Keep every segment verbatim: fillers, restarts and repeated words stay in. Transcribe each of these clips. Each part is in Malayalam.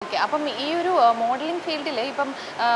ഓക്കെ. അപ്പം ഈ ഒരു മോഡലിംഗ് ഫീൽഡിൽ ഇപ്പം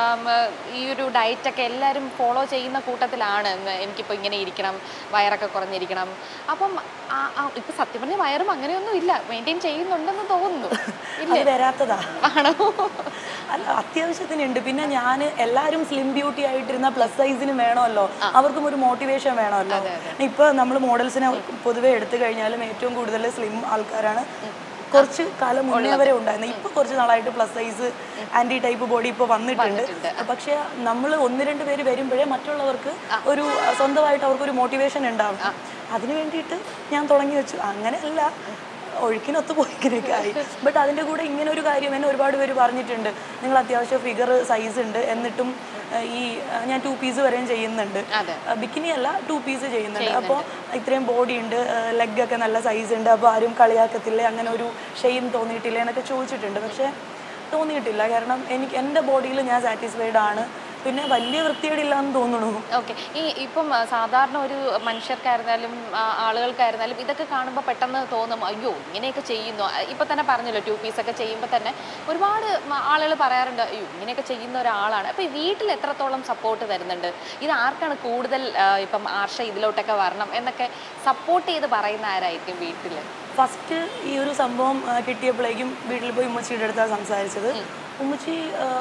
ഈ ഒരു ഡയറ്റൊക്കെ എല്ലാവരും ഫോളോ ചെയ്യുന്ന കൂട്ടത്തിലാണ്. എനിക്കിപ്പോൾ ഇങ്ങനെ ഇരിക്കണം, വയറൊക്കെ കുറഞ്ഞിരിക്കണം. അപ്പം ഇപ്പം സത്യം പറഞ്ഞാൽ വയറും അങ്ങനെയൊന്നും ഇല്ല, മെയിൻറ്റെയിൻ ചെയ്യുന്നുണ്ടെന്ന് തോന്നുന്നു. ഇല്ല വരാത്തതാ ആണോ? അല്ല, അത്യാവശ്യത്തിനുണ്ട്. പിന്നെ ഞാൻ എല്ലാവരും സ്ലിം ബ്യൂട്ടി ആയിട്ടിരുന്ന പ്ലസ് സൈസിന് വേണമല്ലോ, അവർക്കും ഒരു മോട്ടിവേഷൻ വേണമല്ലോ. ഇപ്പോൾ നമ്മൾ മോഡൽസിനെ പൊതുവെ എടുത്തു കഴിഞ്ഞാലും ഏറ്റവും കൂടുതൽ സ്ലിം ആൾക്കാരാണ് കുറച്ച് കാലം മുന്നേ വരെ ഉണ്ടായിരുന്നു. ഇപ്പോൾ കുറച്ച് നാളായിട്ട് plus size aunty type body ഇപ്പോൾ വന്നിട്ടുണ്ട്. പക്ഷേ നമ്മൾ ഒന്ന് രണ്ട് പേര് വരുമ്പോഴേ മറ്റുള്ളവർക്ക് ഒരു സ്വന്തമായിട്ട് അവർക്കൊരു മോട്ടിവേഷൻ ഉണ്ടാവും. അതിന് വേണ്ടിയിട്ട് ഞാൻ തുടങ്ങി വെച്ചു. അങ്ങനെയല്ല, ഒഴുക്കിനൊത്ത് പോയിങ്ങനെയൊക്കെ ആയി. ബട്ട് അതിൻ്റെ കൂടെ ഇങ്ങനെ ഒരു കാര്യം എന്നെ ഒരുപാട് പേര് പറഞ്ഞിട്ടുണ്ട്, നിങ്ങൾ അത്യാവശ്യം ഫിഗർ സൈസ് ഉണ്ട് എന്നിട്ടും ഈ ഞാൻ ടു പീസ് വരെയും ചെയ്യുന്നുണ്ട്, ബിക്കിനി അല്ല ടു പീസ് ചെയ്യുന്നുണ്ട്. അപ്പോൾ ഇത്രയും ബോഡി ഉണ്ട്, ലെഗൊക്കെ നല്ല സൈസ് ഉണ്ട്, അപ്പോൾ ആരും കളിയാക്കത്തില്ലേ, അങ്ങനെ ഒരു ഷെയിം തോന്നിയിട്ടില്ല എന്നൊക്കെ ചോദിച്ചിട്ടുണ്ട്. പക്ഷേ തോന്നിയിട്ടില്ല. കാരണം എനിക്ക് എൻ്റെ ബോഡിയിൽ ഞാൻ സാറ്റിസ്ഫൈഡ് ആണ്. പിന്നെ വലിയ വൃത്തികേടില്ല എന്ന് തോന്നുന്നു. ഓക്കെ. ഈ ഇപ്പം സാധാരണ ഒരു മനുഷ്യർക്കായിരുന്നാലും ആളുകൾക്കായിരുന്നാലും ഇതൊക്കെ കാണുമ്പോൾ പെട്ടെന്ന് തോന്നും, അയ്യോ ഇങ്ങനെയൊക്കെ ചെയ്യുന്നു. ഇപ്പം തന്നെ പറഞ്ഞല്ലോ, ടു പീസൊക്കെ ചെയ്യുമ്പോൾ തന്നെ ഒരുപാട് ആളുകൾ പറയാറുണ്ട്, അയ്യോ ഇങ്ങനെയൊക്കെ ചെയ്യുന്ന ഒരാളാണ്. അപ്പോൾ ഈ വീട്ടിൽ എത്രത്തോളം സപ്പോർട്ട് തരുന്നുണ്ട്? ഇത് ആർക്കാണ് കൂടുതൽ ഇപ്പം ആർഷ ഇതിലോട്ടൊക്കെ വരണം എന്നൊക്കെ സപ്പോർട്ട് ചെയ്ത് പറയുന്ന ആരായിരിക്കും വീട്ടിൽ? ഫസ്റ്റ് ഈ ഒരു സംഭവം കിട്ടിയപ്പോഴേക്കും വീട്ടിൽ പോയി ഉമ്മച്ചിയുടെ അടുത്താണ് സംസാരിച്ചത്. ഉമ്മച്ചി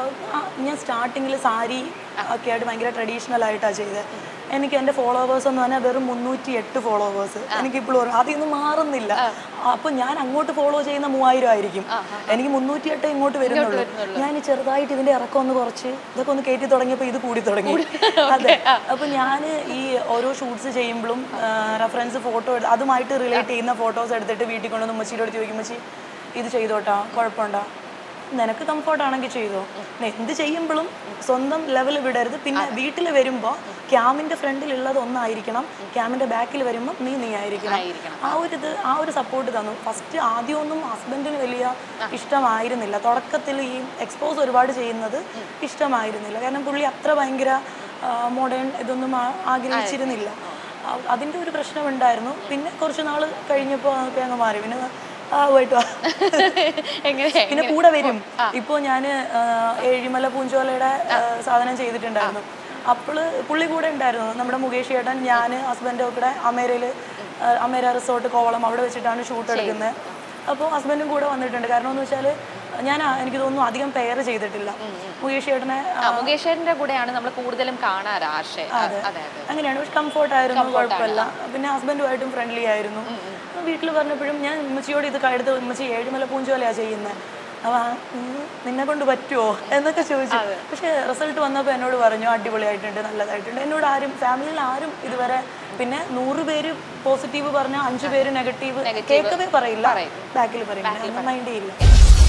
ഞാൻ സ്റ്റാർട്ടിങ്ങിൽ സാരി ഒക്കെ ആയിട്ട് ഭയങ്കര ട്രഡീഷണൽ ആയിട്ടാണ് ചെയ്തത്. എനിക്ക് എൻ്റെ ഫോളോവേഴ്സ് എന്ന് പറഞ്ഞാൽ വെറും മുന്നൂറ്റി എട്ട് ഫോളോവേഴ്സ്. എനിക്കിപ്പോഴും അതിന്ന് മാറുന്നില്ല. അപ്പോൾ ഞാൻ അങ്ങോട്ട് ഫോളോ ചെയ്യുന്ന മൂവായിരം ആയിരിക്കും, എനിക്ക് മുന്നൂറ്റി എട്ട് ഇങ്ങോട്ട് വരുന്നുള്ളൂ. ഞാൻ ചെറുതായിട്ട് ഇതിൻ്റെ ഇറക്കം ഒന്ന് കുറച്ച് ഇതൊക്കെ ഒന്ന് കയറ്റി തുടങ്ങിയപ്പോൾ ഇത് കൂടി തുടങ്ങി. അതെ. അപ്പോൾ ഞാൻ ഈ ഓരോ ഷൂട്ട്സ് ചെയ്യുമ്പോഴും റെഫറൻസ് ഫോട്ടോ അതുമായിട്ട് റിലേറ്റ് ചെയ്യുന്ന ഫോട്ടോസ് എടുത്തിട്ട് വീട്ടിൽ കൊണ്ടുവന്ന് ഉമ്മച്ചിയുടെ അടുത്ത് ചോദിക്കും, ഉമ്മച്ചി ഇത് ചെയ്തോട്ടാ, കുഴപ്പമുണ്ടോ, നിനക്ക് കംഫർട്ടാണെങ്കിൽ ചെയ്തോ. എന്ത് ചെയ്യുമ്പോഴും സ്വന്തം ലെവൽ വിടരുത്. പിന്നെ വീട്ടിൽ വരുമ്പോൾ ക്യാമിൻ്റെ ഫ്രണ്ടിലുള്ളത് ഒന്നായിരിക്കണം, ക്യാമിൻ്റെ ബാക്കിൽ വരുമ്പോൾ നീ നീ ആയിരിക്കണം. ആ ഒരു ഇത് ആ ഒരു സപ്പോർട്ട് തന്നു. ഫസ്റ്റ് ആദ്യമൊന്നും ഹസ്ബൻഡിന് വലിയ ഇഷ്ടമായിരുന്നില്ല. തുടക്കത്തിൽ ഈ എക്സ്പോസ് ഒരുപാട് ചെയ്യുന്നത് ഇഷ്ടമായിരുന്നില്ല. കാരണം പുള്ളി അത്ര ഭയങ്കര മോഡേൺ ഇതൊന്നും ആഗ്രഹിച്ചിരുന്നില്ല. അതിൻ്റെ ഒരു പ്രശ്നമുണ്ടായിരുന്നു. പിന്നെ കുറച്ച് നാൾ കഴിഞ്ഞപ്പോൾ അതൊക്കെ അങ്ങ് മാറി. പിന്നെ ആ പോയിട്ട് പിന്നെ കൂടെ വരും. ഇപ്പോൾ ഞാൻ ഏഴിമല പൂഞ്ചോലയുടെ സാധനം ചെയ്തിട്ടുണ്ടായിരുന്നു. അപ്പോൾ പുള്ളി കൂടെ ഉണ്ടായിരുന്നു. നമ്മുടെ മുകേഷ് ചേട്ടൻ, ഞാൻ, ഹസ്ബൻഡും ഒക്കെ അമേരയിൽ അമേര റിസോർട്ട് കോവളം അവിടെ വെച്ചിട്ടാണ് ഷൂട്ട് എടുക്കുന്നത്. അപ്പോൾ ഹസ്ബൻഡും കൂടെ വന്നിട്ടുണ്ട്. കാരണം എന്ന് വെച്ചാൽ ഞാൻ എനിക്ക് തോന്നുന്നു അധികം പെയർ ചെയ്തിട്ടില്ല. മുകേഷ് ചേട്ടനെ മുകേഷ് ചേട്ടൻ്റെ കൂടെയാണ് നമ്മൾ കൂടുതലും കാണാറ്. അങ്ങനെയാണ്. പക്ഷെ കംഫോർട്ടായിരുന്നു, കുഴപ്പമില്ല. പിന്നെ ഹസ്ബൻഡുമായിട്ടും ഫ്രണ്ട്ലി ആയിരുന്നു. വീട്ടിൽ പറഞ്ഞപ്പോഴും ഞാൻ ഉമ്മച്ചിയോട് ഇത് എടുത്ത്, ഉമ്മച്ചി ഏഴിമല പൂഞ്ചോലയാണ് ചെയ്യുന്നത്, അപ്പോൾ നിന്നെ കൊണ്ട് പറ്റുമോ എന്നൊക്കെ ചോദിച്ചു. പക്ഷേ റിസൾട്ട് വന്നപ്പോൾ എന്നോട് പറഞ്ഞു അടിപൊളിയായിട്ടുണ്ട്, നല്ലതായിട്ടുണ്ട്. എന്നോട് ആരും ഫാമിലിയിൽ ആരും ഇതുവരെ, പിന്നെ നൂറ് പേര് പോസിറ്റീവ് പറഞ്ഞാൽ അഞ്ചു പേര് നെഗറ്റീവ് കേൾക്കവേ പറയില്ല, ബാക്കിൽ പറയില്ല, മൈൻഡ് ചെയ്യില്ല.